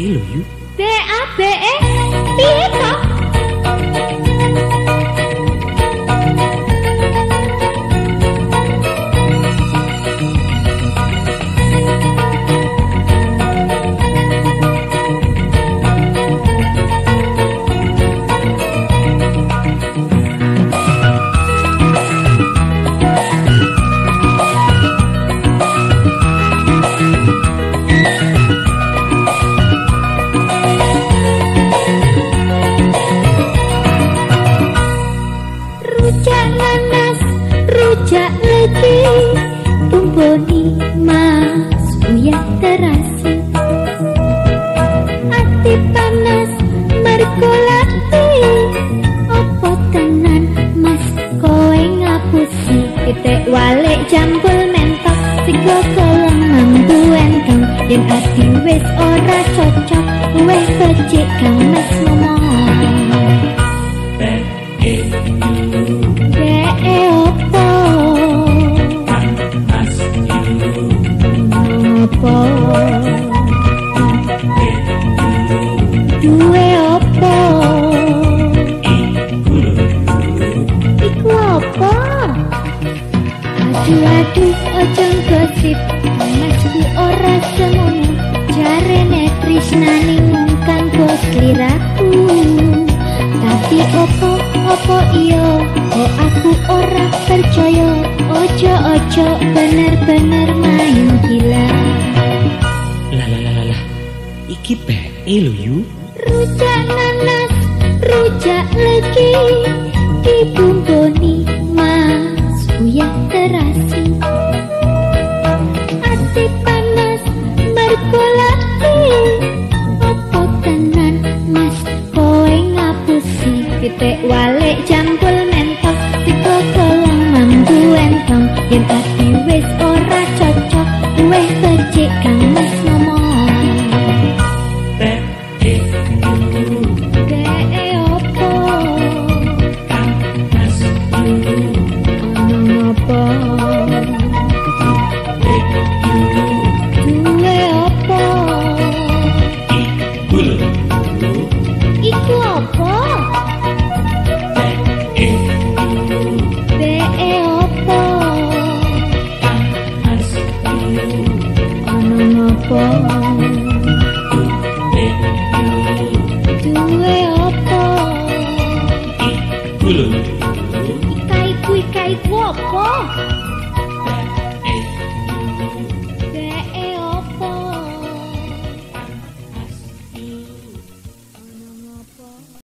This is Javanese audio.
lho yu. BABE piye to? Rujak legi tumboni mas uyah terasi ati panas merkolati opo tenan mas kowe ngapusi pitik walik jambul mentok sigo kolong mambu entong yen ati wis ora cocok weh becik kang mas ngomong duwe opo iku opo aduh ojo gosip mas ku ora semono jarene tresnane mungkang bos liraku tapi opo iyo kok aku ora percaya ojo bener-bener main gila lah iki bae lho yu. Rujak nanas, rujak legi dibumboni mas uyah terasi ati panas merkolati opo tenan mas kowe ngapusi pitik walik jambul mentok sigo kolong mambu entong yen ati wis ora cocok weh becik kang mas ngomong iku opo BE opo ono ngopo duwe opo iku opo